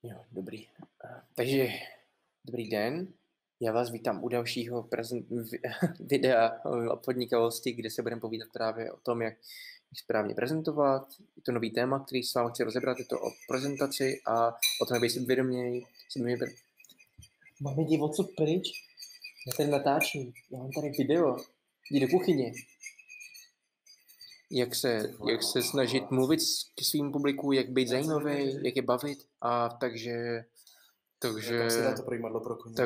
Jo, dobrý. Takže, dobrý den. Já vás vítám u dalšího videa o podnikavosti, kde se budeme povídat právě o tom, jak správně prezentovat. Je to nový téma, který s vámi chci rozebrat, je to o prezentaci a o tom, jak být sebevědoměji. Máme jdi odsud pryč. Já tady natáčím. Já mám tady video. Jdi do kuchyně. Jak se snažit mluvit k svým publiku, jak být zajímavý, jak je bavit. A takže se dá to projímadlo pro koně.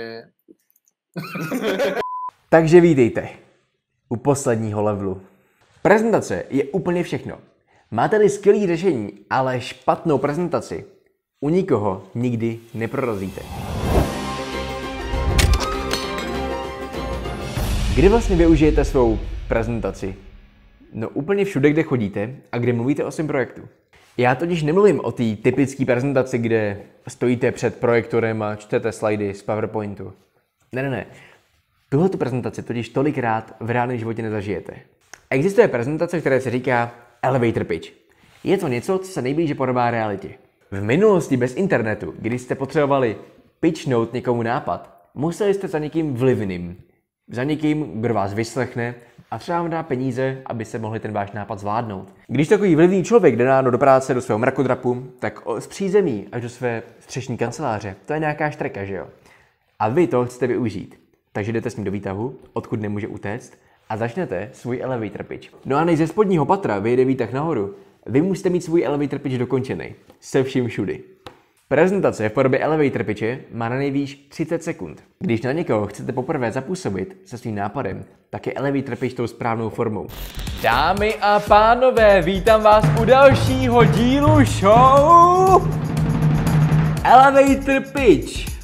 Takže vítejte u posledního levelu. Prezentace je úplně všechno. Máte-li skvělý řešení, ale špatnou prezentaci, u nikoho nikdy neprorazíte. Kdy vlastně využijete svou prezentaci? No úplně všude, kde chodíte a kde mluvíte o svém projektu. Já totiž nemluvím o té typické prezentaci, kde stojíte před projektorem a čtete slajdy z PowerPointu. Ne. Tuhletu prezentaci totiž tolikrát v reálném životě nezažijete. Existuje prezentace, které se říká elevator pitch. Je to něco, co se nejblíže podobá realitě. V minulosti bez internetu, když jste potřebovali pitchnout někomu nápad, museli jste za někým vlivným. Za někým, kdo vás vyslechne a třeba vám dá peníze, aby se mohli ten váš nápad zvládnout. Když takový vlivný člověk jde ráno do práce, do svého mrakodrapu, tak z přízemí až do své střešní kanceláře, to je nějaká štreka, že jo? A vy to chcete využít. Takže jdete s ním do výtahu, odkud nemůže utéct, a začnete svůj elevator pitch. No a než ze spodního patra vyjde výtah nahoru, vy musíte mít svůj elevator pitch dokončený. Se vším všudy. Prezentace v podobě elevator pitche má na nejvýš 30 sekund. Když na někoho chcete poprvé zapůsobit se svým nápadem, tak je elevator pitch tou správnou formou. Dámy a pánové, vítám vás u dalšího dílu show Elevator Pitch.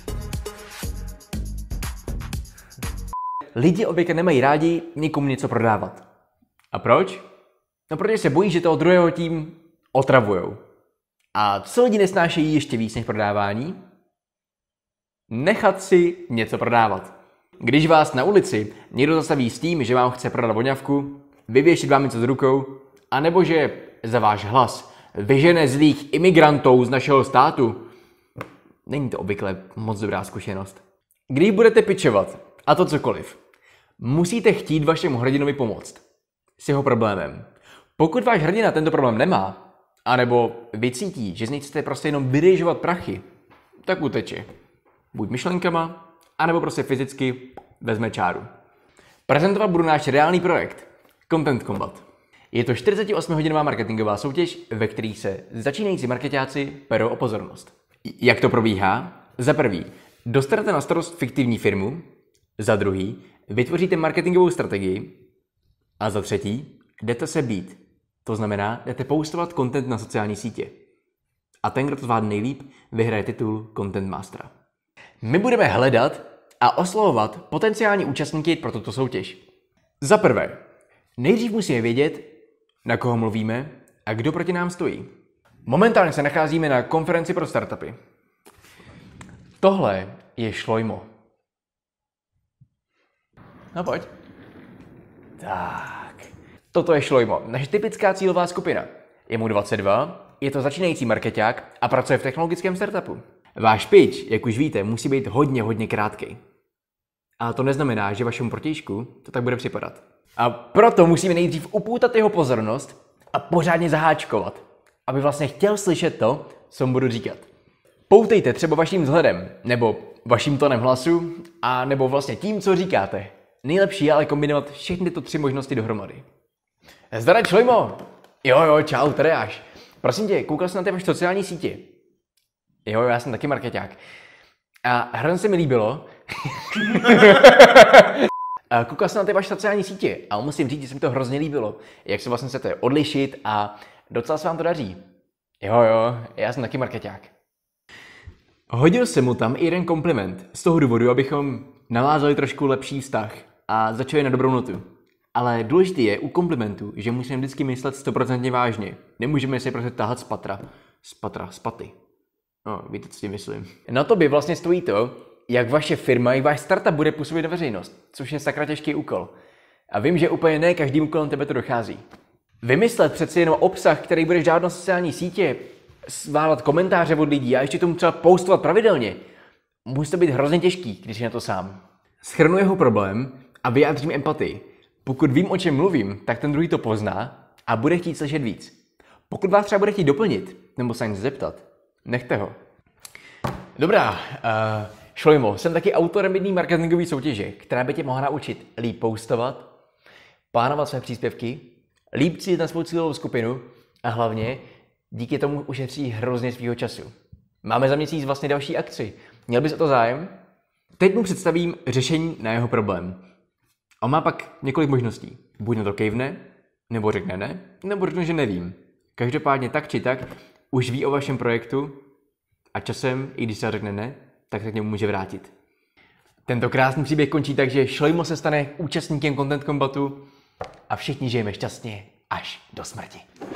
Lidi obvykle nemají rádi nikomu něco prodávat. A proč? No protože se bojí, že toho druhého tím otravujou. A co lidi nesnášejí ještě víc než prodávání? Nechat si něco prodávat. Když vás na ulici někdo zastaví s tím, že vám chce prodat voňavku, vyvěšit vám něco z rukou, anebo že za váš hlas vyžene zlých imigrantů z našeho státu, není to obvykle moc dobrá zkušenost. Když budete pitchovat, a to cokoliv, musíte chtít vašemu hrdinovi pomoct s jeho problémem. Pokud váš hrdina tento problém nemá, anebo vycítí, že z něj chcete prostě jenom vyrejžovat prachy, tak uteče. Buď myšlenkama, anebo prostě fyzicky vezme čáru. Prezentovat budu náš reálný projekt Content Combat. Je to 48hodinová marketingová soutěž, ve které se začínající marketáci perou o pozornost. Jak to probíhá? Za prvý, dostanete na starost fiktivní firmu. Za druhý, vytvoříte marketingovou strategii. A za třetí, jdete se být. To znamená, jdete postovat content na sociální sítě. A ten, kdo to zvládne nejlíp, vyhraje titul Content Mastera. My budeme hledat a oslovovat potenciální účastníky pro tuto soutěž. Za prvé, nejdřív musíme vědět, na koho mluvíme a kdo proti nám stojí. Momentálně se nacházíme na konferenci pro startupy. Tohle je Šlojmo. No pojď. Tak. Toto je Šlojmo, naše typická cílová skupina. Je mu 22, je to začínající markeťák a pracuje v technologickém startupu. Váš pitch, jak už víte, musí být hodně krátký. Ale to neznamená, že vašemu protějšku to tak bude připadat. A proto musíme nejdřív upoutat jeho pozornost a pořádně zaháčkovat, aby vlastně chtěl slyšet to, co mu budu říkat. Poutejte třeba vaším vzhledem, nebo vaším tónem hlasu, a nebo vlastně tím, co říkáte. Nejlepší je ale kombinovat všechny tyto tři možnosti dohromady. Zdar, Šlojmo! Jo, čau, tady až. Prosím tě, koukal jsem na ty vaše sociální sítě. Jo, já jsem taky markeťák. A hrozně se mi líbilo. Koukal jsem na ty vaše sociální sítě a musím říct, že se mi to hrozně líbilo. Jak se vlastně chcete odlišit a docela se vám to daří. Jo, já jsem taky markeťák. Hodil se mu tam i jeden kompliment. Z toho důvodu, abychom navázali trošku lepší vztah a začali na dobrou notu. Ale důležité je u komplimentu, že musíme vždycky myslet 100% vážně. Nemůžeme si prostě tahat z paty. No, víte, co tím myslím. Na to by vlastně stojí to, jak vaše firma i váš startup bude působit na veřejnost, což je sakra těžký úkol. A vím, že úplně ne každým kolem tebe to dochází. Vymyslet přeci jenom obsah, který budeš dát na sociální sítě, zvládat komentáře od lidí a ještě tomu třeba postovat pravidelně. Musí to být hrozně těžký, když je na to sám. Shrnu jeho problém a vyjádřím empatii. Pokud vím, o čem mluvím, tak ten druhý to pozná a bude chtít slyšet víc. Pokud vás třeba bude chtít doplnit nebo se něco zeptat, nechte ho. Dobrá, Šlojmo, jsem taky autorem jedné marketingové soutěže, která by tě mohla naučit líp postovat, plánovat své příspěvky, líp cílit na svou cílovou skupinu a hlavně díky tomu ušetří hrozně svýho času. Máme za měsíc vlastně další akci. Měl bys o to zájem? Teď mu představím řešení na jeho problém. On má pak několik možností. Buď na to kejvne, nebo řekne ne, nebo řekne, že nevím. Každopádně tak či tak už ví o vašem projektu a časem, i když se řekne ne, tak se k němu může vrátit. Tento krásný příběh končí tak, že Šlojmo se stane účastníkem Content Combatu a všichni žijeme šťastně až do smrti.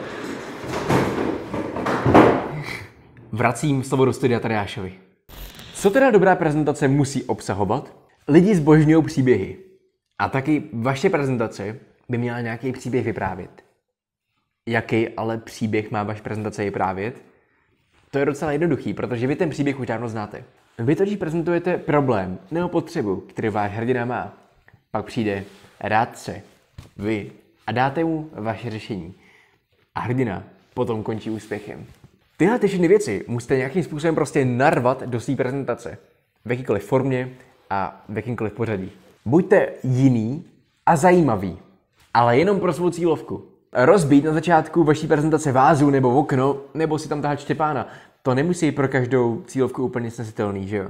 Vracím slovo do studia Tadeášovi. Co teda dobrá prezentace musí obsahovat? Lidi zbožňují příběhy. A taky vaše prezentace by měla nějaký příběh vyprávět. Jaký ale příběh má vaše prezentace vyprávět? To je docela jednoduchý, protože vy ten příběh už dávno znáte. Vy totiž prezentujete problém nebo potřebu, který váš hrdina má. Pak přijde rádce, vy, a dáte mu vaše řešení. A hrdina potom končí úspěchem. Tyhle všechny věci musíte nějakým způsobem prostě narvat do své prezentace. V jakýkoliv formě a v jakýmkoliv pořadí. Buďte jiný a zajímavý, ale jenom pro svou cílovku. Rozbít na začátku vaší prezentace vázu nebo okno, nebo si tam tahat Štěpána. To nemusí pro každou cílovku úplně snesitelný, že jo?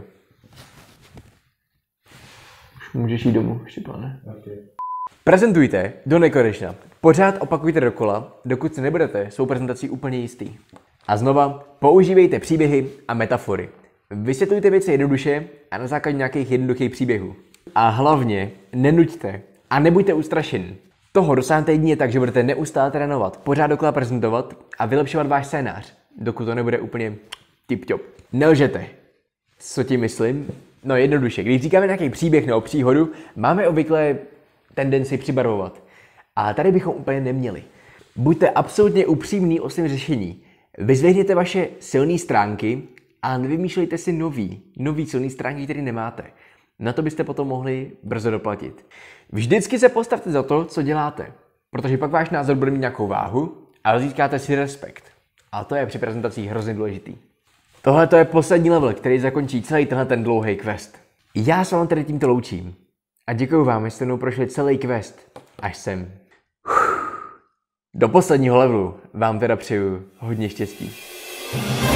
Můžeš jít domů, Štěpáne. Okay. Prezentujte do nekonečna. Pořád opakujte dokola, dokud se nebudete svou prezentací úplně jistý. A znova, používejte příběhy a metafory. Vysvětlujte věci jednoduše a na základě nějakých jednoduchých příběhů. A hlavně nenuďte a nebuďte ustrašen. Toho dosáhnete jedině tak, že budete neustále trénovat, pořád dokola prezentovat a vylepšovat váš scénář, dokud to nebude úplně tip-top. Nelžete. Co tím myslím? No jednoduše, když říkáme nějaký příběh nebo příhodu, máme obvykle tendenci přibarvovat. A tady bychom úplně neměli. Buďte absolutně upřímní o svém řešení. Vyzvěhněte vaše silné stránky a nevymýšlejte si nový silné stránky, které nemáte. Na to byste potom mohli brzo doplatit. Vždycky se postavte za to, co děláte, protože pak váš názor bude mít nějakou váhu a získáte si respekt. A to je při prezentacích hrozně důležitý. Tohle to je poslední level, který zakončí celý ten dlouhý quest. Já se vám tedy tímto loučím a děkuji vám, že jste mnou prošli celý quest až sem. Do posledního levelu vám teda přeju hodně štěstí.